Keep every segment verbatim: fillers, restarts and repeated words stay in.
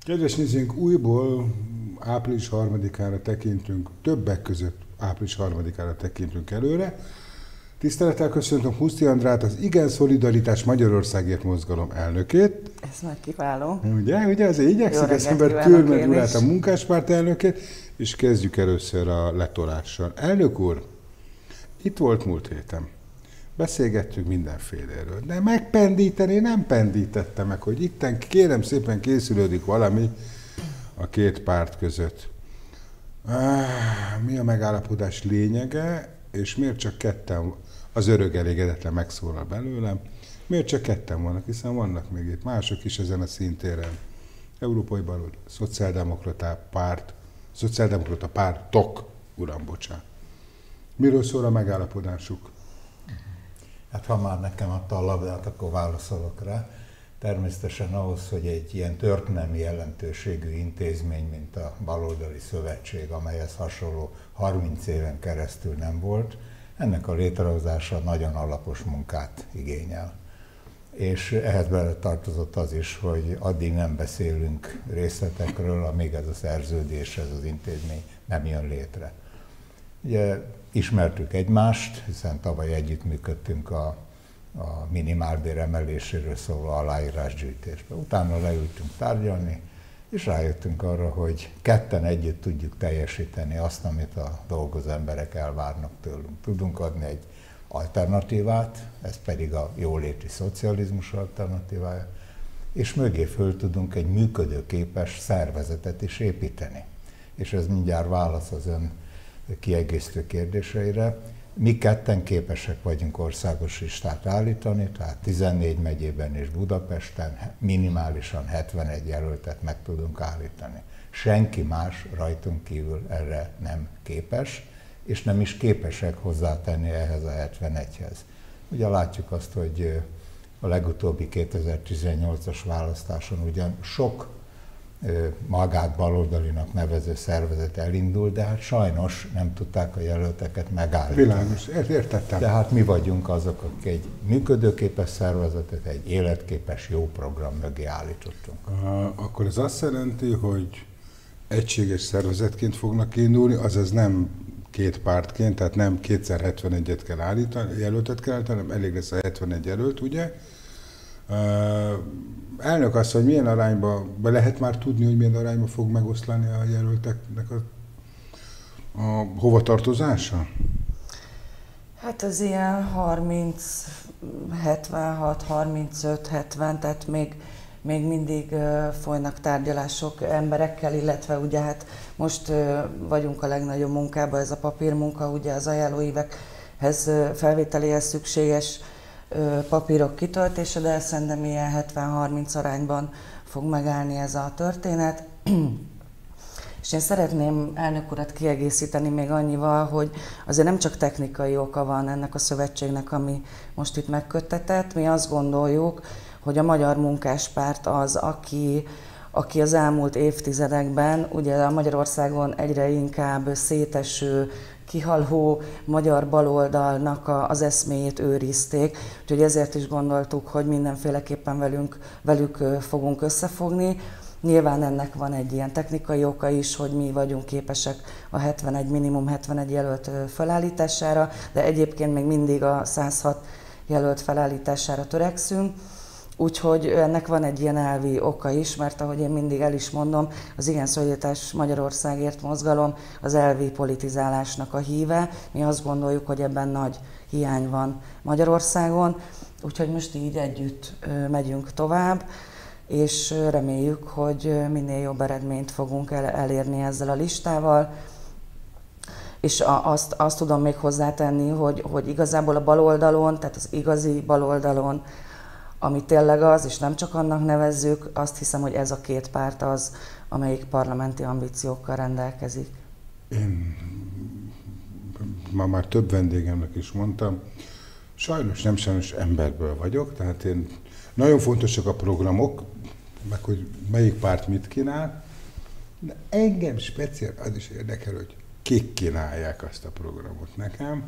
Kedves nézőink, újból április harmadikára tekintünk, többek között április harmadikára tekintünk előre. Tisztelettel köszöntöm Huszti Andrát, az Igen Szolidaritás Magyarországért mozgalom elnökét. Ez nagy kiváló. Ugye, ugye azért igyekszik az ember Kürmel Gyulát, a munkáspárt elnökét, és kezdjük először a letolással. Elnök úr, itt volt múlt héten. Beszélgettünk mindenféléről, de megpendíteni nem pendítette meg, hogy itten kérem szépen készülődik valami a két párt között. Mi a megállapodás lényege, és miért csak ketten, az örök elégedetlen megszólal belőlem, miért csak ketten vannak, hiszen vannak még itt mások is ezen a szintéren. Európai Baloldal, Szociáldemokrata párt, Szociáldemokrata pártok, uram, bocsánat. Miről szól a megállapodásuk? Hát ha már nekem adta a labdát, akkor válaszolok rá. Természetesen ahhoz, hogy egy ilyen történelmi jelentőségű intézmény, mint a Baloldali Szövetség, amelyhez hasonló harminc éven keresztül nem volt, ennek a létrehozása nagyon alapos munkát igényel. És ehhez bele tartozott az is, hogy addig nem beszélünk részletekről, amíg ez a szerződés, ez az intézmény nem jön létre. Ugye ismertük egymást, hiszen tavaly együttműködtünk a, a minimálbér emeléséről szóló aláírásgyűjtésbe. Utána leültünk tárgyalni, és rájöttünk arra, hogy ketten együtt tudjuk teljesíteni azt, amit a dolgozó emberek elvárnak tőlünk. Tudunk adni egy alternatívát, ez pedig a jóléti szocializmus alternatívája, és mögé föl tudunk egy működőképes szervezetet is építeni. És ez mindjárt válasz az ön kiegészítő kérdéseire. Mi ketten képesek vagyunk országos listát állítani, tehát tizennégy megyében és Budapesten minimálisan hetvenegy jelöltet meg tudunk állítani. Senki más rajtunk kívül erre nem képes, és nem is képesek hozzátenni ehhez a hetvenegyhez. Ugye látjuk azt, hogy a legutóbbi kétezer-tizennyolcas választáson ugyan sok magát baloldalinak nevező szervezet elindul, de hát sajnos nem tudták a jelölteket megállítani. Világos, értettem. Tehát mi vagyunk azok, akik egy működőképes szervezetet, egy életképes jó program mögé állítottunk. Akkor ez azt jelenti, hogy egységes szervezetként fognak indulni, azaz nem két pártként, tehát nem kétszer hetvenegyet kell állítani, jelöltet kell állítani, hanem elég lesz a hetvenegy jelölt, ugye? Elnök azt, hogy milyen arányban, be lehet már tudni, hogy milyen arányban fog megoszlani a jelölteknek a, a hovatartozása? Hát az ilyen harminc, hetvenhat, harmincöt, hetven, tehát még, még mindig uh, folynak tárgyalások emberekkel, illetve ugye hát most uh, vagyunk a legnagyobb munkában, ez a papírmunka, ugye az ajánlóívekhez uh, felvételéhez szükséges papírok kitöltése, de szerintem ilyen hetven-harminc arányban fog megállni ez a történet. És én szeretném elnök urat kiegészíteni még annyival, hogy azért nem csak technikai oka van ennek a szövetségnek, ami most itt megköttetett. Mi azt gondoljuk, hogy a Magyar Munkáspárt az, aki, aki az elmúlt évtizedekben, ugye a Magyarországon egyre inkább széteső, kihaló magyar baloldalnak az eszméjét őrizték, úgyhogy ezért is gondoltuk, hogy mindenféleképpen velünk, velük fogunk összefogni. Nyilván ennek van egy ilyen technikai oka is, hogy mi vagyunk képesek a hetvenegy, minimum hetvenegy jelölt felállítására, de egyébként még mindig a száz hat jelölt felállítására törekszünk. Úgyhogy ennek van egy ilyen elvi oka is, mert ahogy én mindig el is mondom, az Igen Szolidaritás Magyarországért mozgalom az elvi politizálásnak a híve. Mi azt gondoljuk, hogy ebben nagy hiány van Magyarországon, úgyhogy most így együtt megyünk tovább, és reméljük, hogy minél jobb eredményt fogunk elérni ezzel a listával. És azt, azt tudom még hozzátenni, hogy, hogy igazából a baloldalon, tehát az igazi baloldalon, ami tényleg az, és nem csak annak nevezzük, azt hiszem, hogy ez a két párt az, amelyik parlamenti ambíciókkal rendelkezik. Én ma már több vendégemnek is mondtam, sajnos nem sajnos emberből vagyok, tehát én nagyon fontosak a programok, meg hogy melyik párt mit kínál, de engem speciál az is érdekel, hogy kik kínálják azt a programot nekem.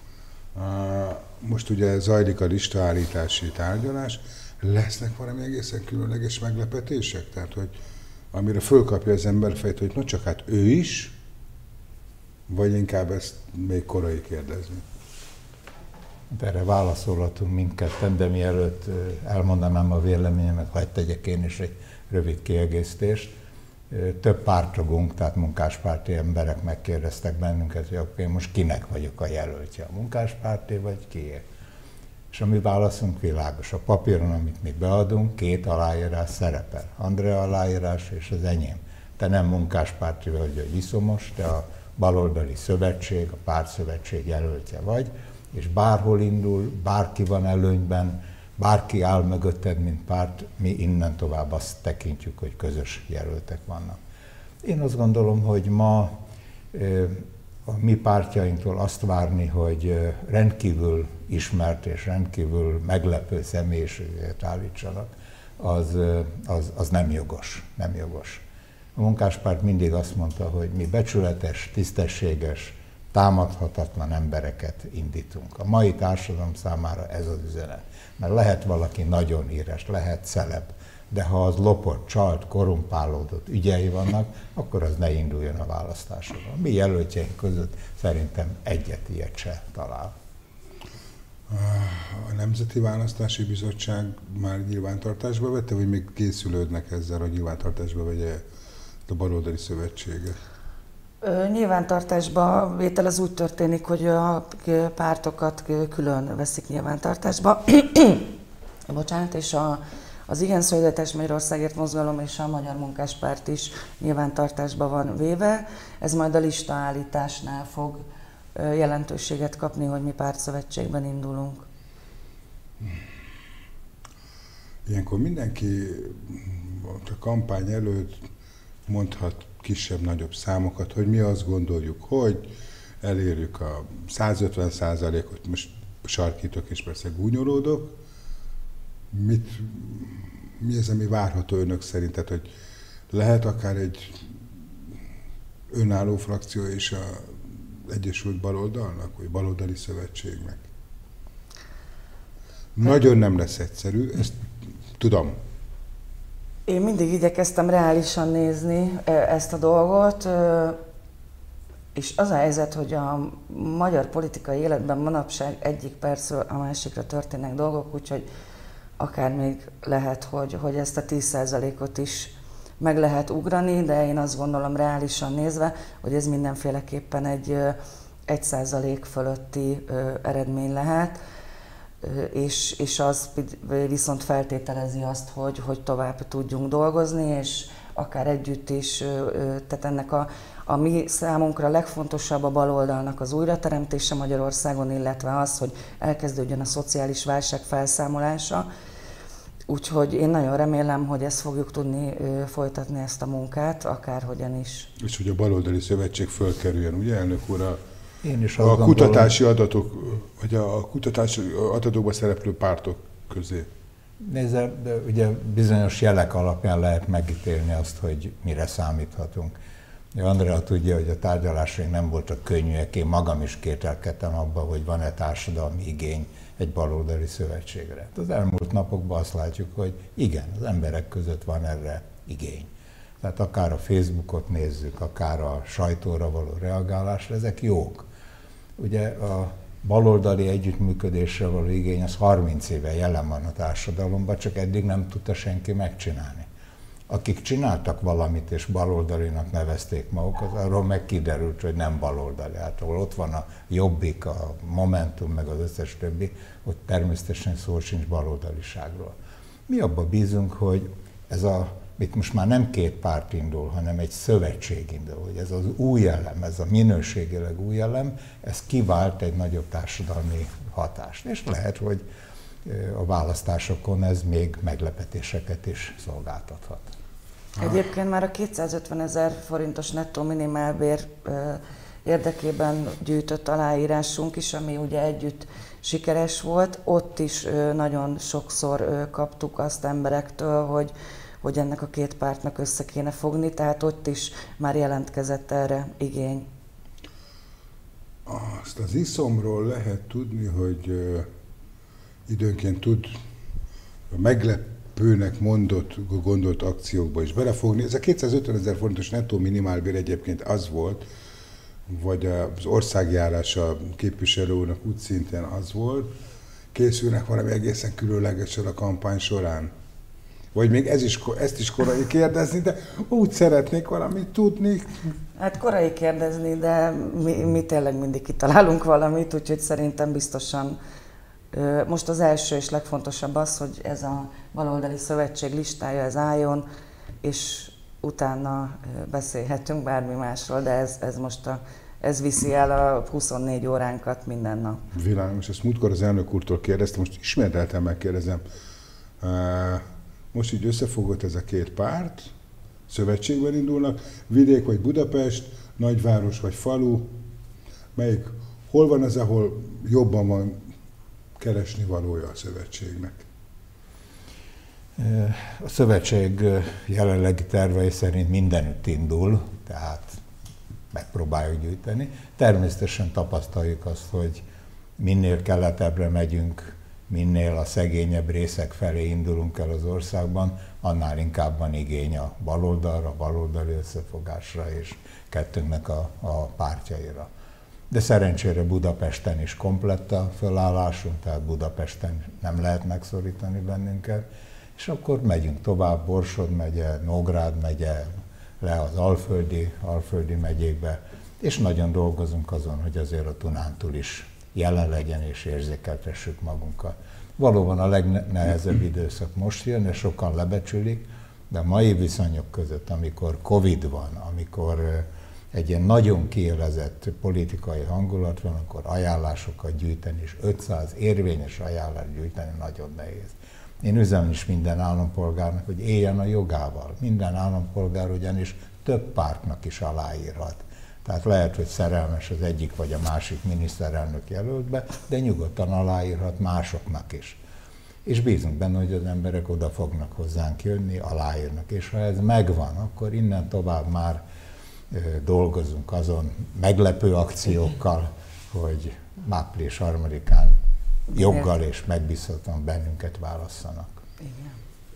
Most ugye zajlik a listaállítási tárgyalás, lesznek valami egészen különleges meglepetések? Tehát, hogy amire fölkapja az ember fejt, hogy no csak hát ő is, vagy inkább ezt még korai kérdezni? Erre válaszolhatunk mindketten, de mielőtt elmondanám a véleményemet, hadd tegyek én is egy rövid kiegészítést. Több párttagunk, tehát munkáspárti emberek megkérdeztek bennünket, hogy akkor én most kinek vagyok a jelöltje, a munkáspárti vagy kié. És a mi válaszunk világos. A papíron, amit mi beadunk, két aláírás szerepel. Andrea aláírás és az enyém. Te nem munkáspárti vagy, vagy iszomos, te a baloldali szövetség, a pártszövetség jelöltje vagy, és bárhol indul, bárki van előnyben, bárki áll mögötted, mint párt, mi innen tovább azt tekintjük, hogy közös jelöltek vannak. Én azt gondolom, hogy ma a mi pártjainktól azt várni, hogy rendkívül ismert és rendkívül meglepő személyiséget állítsanak, az, az, az nem jogos, nem jogos. A munkáspárt mindig azt mondta, hogy mi becsületes, tisztességes, támadhatatlan embereket indítunk. A mai társadalom számára ez az üzenet. Mert lehet valaki nagyon híres, lehet celeb, de ha az lopott, csalt, korrumpálódott ügyei vannak, akkor az ne induljon a választásokon. Mi jelöltjeink között szerintem egyet ilyet se talál. A Nemzeti Választási Bizottság már nyilvántartásba vette, vagy még készülődnek ezzel, a nyilvántartásba vegye a baloldali szövetsége? Nyilvántartásba vétel az úgy történik, hogy a pártokat külön veszik nyilvántartásba. Bocsánat, és a, az Igen Szolidaritás Magyarországért Mozgalom és a Magyar Munkáspárt is nyilvántartásba van véve. Ez majd a listaállításnál fog jelentőséget kapni, hogy mi pártszövetségben indulunk. Ilyenkor mindenki a kampány előtt mondhat kisebb-nagyobb számokat, hogy mi azt gondoljuk, hogy elérjük a százötven százalékot, most sarkítok és persze gúnyolódok. Mit, mi az, ami várható önök szerint? Tehát, hogy lehet akár egy önálló frakció és a Egyesült Baloldalnak, vagy Baloldali Szövetségnek? Nagyon nem lesz egyszerű, ezt tudom. Én mindig igyekeztem reálisan nézni ezt a dolgot, és az a helyzet, hogy a magyar politikai életben manapság egyik percről a másikra történnek dolgok, úgyhogy akár még lehet, hogy, hogy ezt a tíz százalékot is meg lehet ugrani, de én azt gondolom reálisan nézve, hogy ez mindenféleképpen egy egy százalék fölötti eredmény lehet, és, és az viszont feltételezi azt, hogy, hogy tovább tudjunk dolgozni, és akár együtt is, tehát ennek a, a mi számunkra legfontosabb a baloldalnak az újrateremtése Magyarországon, illetve az, hogy elkezdődjön a szociális válság felszámolása. Úgyhogy én nagyon remélem, hogy ezt fogjuk tudni folytatni, ezt a munkát, akárhogyan is. És hogy a Baloldali Szövetség fölkerüljön, ugye, elnök úr, a, Én is a kutatási adatok, vagy a kutatási adatokban szereplő pártok közé? Nézze, de ugye bizonyos jelek alapján lehet megítélni azt, hogy mire számíthatunk. Andrea tudja, hogy a tárgyalásaink nem voltak könnyűek, én magam is kételkedtem abban, hogy van-e társadalmi igény egy baloldali szövetségre. Az elmúlt napokban azt látjuk, hogy igen, az emberek között van erre igény. Tehát akár a Facebookot nézzük, akár a sajtóra való reagálás, ezek jók. Ugye a baloldali együttműködésre való igény az harminc éve jelen van a társadalomban, csak eddig nem tudta senki megcsinálni. Akik csináltak valamit és baloldalinak nevezték magukat, arról meg kiderült, hogy nem baloldali. Hát ahol ott van a Jobbik, a Momentum, meg az összes többi, ott természetesen szó sincs baloldaliságról. Mi abba bízunk, hogy ez a, itt most már nem két párt indul, hanem egy szövetség indul, hogy ez az új elem, ez a minőségileg új elem, ez kivált egy nagyobb társadalmi hatást. És lehet, hogy a választásokon ez még meglepetéseket is szolgáltathat. Egyébként már a kétszázötven ezer forintos nettó minimálbér érdekében gyűjtött aláírásunk is, ami ugye együtt sikeres volt. Ott is nagyon sokszor kaptuk azt emberektől, hogy, hogy ennek a két pártnak össze kéne fogni, tehát ott is már jelentkezett erre igény. Azt az iszomról lehet tudni, hogy időnként tud meglep, meglepőnek mondott, gondolt akciókba is belefogni. Ez a kétszázötven ezer forintos nettó minimálbér egyébként az volt, vagy az országjárás a képviselő úrnak úgy szintén az volt, készülnek valami egészen különlegesen a kampány során. Vagy még ez is, ezt is korai kérdezni, de úgy szeretnék valamit tudni. Hát korai kérdezni, de mi, mi tényleg mindig kitalálunk valamit, úgyhogy szerintem biztosan most az első és legfontosabb az, hogy ez a baloldali szövetség listája, ez álljon, és utána beszélhetünk bármi másról, de ez, ez most a, ez viszi el a huszonnégy óránkat minden nap. Világos, ezt múltkor az elnök úrtól kérdeztem, most ismételten megkérdezem. Most így összefogott ez a két párt, szövetségben indulnak, vidék vagy Budapest, nagyváros vagy falu, melyik, hol van az, ahol jobban van keresni valója a szövetségnek? A szövetség jelenlegi tervei szerint mindenütt indul, tehát megpróbáljuk gyűjteni. Természetesen tapasztaljuk azt, hogy minél keletebbre megyünk, minél a szegényebb részek felé indulunk el az országban, annál inkább van igény a baloldalra, a baloldali összefogásra és kettőnknek a, a pártjaira. De szerencsére Budapesten is komplett a fölállásunk, tehát Budapesten nem lehet megszorítani bennünket, és akkor megyünk tovább, Borsod megye, Nógrád megye, le az Alföldi, Alföldi megyékbe, és nagyon dolgozunk azon, hogy azért a Dunántúl is jelen legyen és érzékeltessük magunkat. Valóban a legnehezebb időszak most jön, és sokan lebecsülik, de a mai viszonyok között, amikor Covid van, amikor egy ilyen nagyon kiélezett politikai hangulat van, akkor ajánlásokat gyűjteni, és ötszáz érvényes ajánlást gyűjteni nagyon nehéz. Én üzenem is minden állampolgárnak, hogy éljen a jogával. Minden állampolgár ugyanis több pártnak is aláírhat. Tehát lehet, hogy szerelmes az egyik vagy a másik miniszterelnök jelöltbe, de nyugodtan aláírhat másoknak is. És bízunk benne, hogy az emberek oda fognak hozzánk jönni, aláírnak. És ha ez megvan, akkor innen tovább már dolgozunk azon meglepő akciókkal, hogy április harmadikán joggal és megbízhatóan bennünket válasszanak. Igen.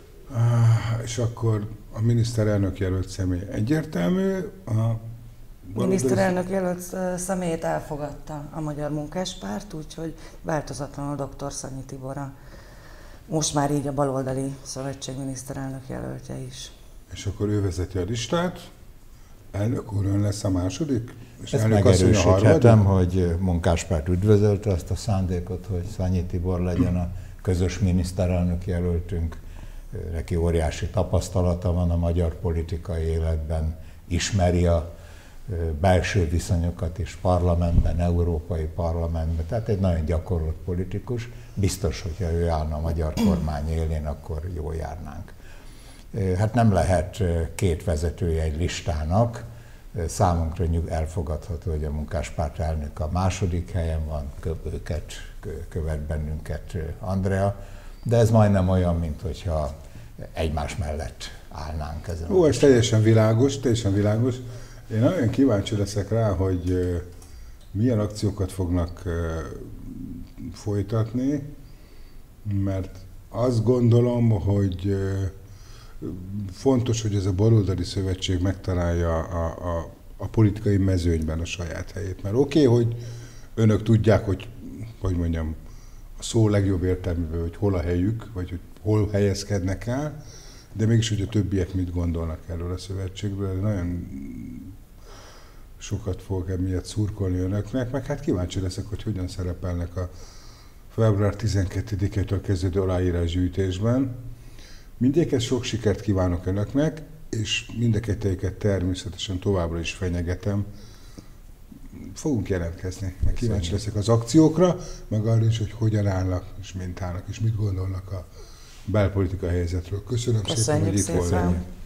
Ah, és akkor a miniszterelnök jelölt személy egyértelmű, a miniszterelnök jelölt személyét elfogadta a Magyar Munkáspárt, úgyhogy változatlanul dr. Szanyi Tibor a, most már így a baloldali szövetség miniszterelnök jelöltje is. És akkor ő vezeti a listát, elnök úr ön lesz a második? És ezt megerősíthetem, hogy Munkáspárt üdvözölte azt a szándékot, hogy Szanyi Tibor legyen a közös miniszterelnök jelöltünk. Neki óriási tapasztalata van a magyar politikai életben, ismeri a belső viszonyokat is parlamentben, európai parlamentben, tehát egy nagyon gyakorlott politikus. Biztos, hogyha ő állna a magyar kormány élén, akkor jól járnánk. Hát nem lehet két vezetője egy listának, számunkra elfogadható, hogy a Munkáspárt elnök a második helyen van, őket követ bennünket Andrea, de ez majdnem olyan, mint hogyha egymás mellett állnánk ezen. Ó, ez teljesen világos, teljesen világos. Én nagyon kíváncsi leszek rá, hogy milyen akciókat fognak folytatni, mert azt gondolom, hogy fontos, hogy ez a baloldali szövetség megtalálja a, a, a politikai mezőnyben a saját helyét. Mert oké, okay, hogy önök tudják, hogy, hogy mondjam, a szó legjobb értelmében, hogy hol a helyük, vagy hogy hol helyezkednek el, de mégis, hogy a többiek mit gondolnak erről a szövetségről. Nagyon sokat fogok emiatt szurkolni önöknek, meg hát kíváncsi leszek, hogy hogyan szerepelnek a február tizenkettedikétől kezdődő aláírásgyűjtésben. Mindegyikhez sok sikert kívánok önöknek, és mindkettőjüket természetesen továbbra is fenyegetem. Fogunk jelentkezni, meg kíváncsi leszek az akciókra, meg arra is, hogy hogyan állnak, és mint állnak, és mit gondolnak a belpolitikai helyzetről. Köszönöm Köszönjük szépen, hogy itt voltak.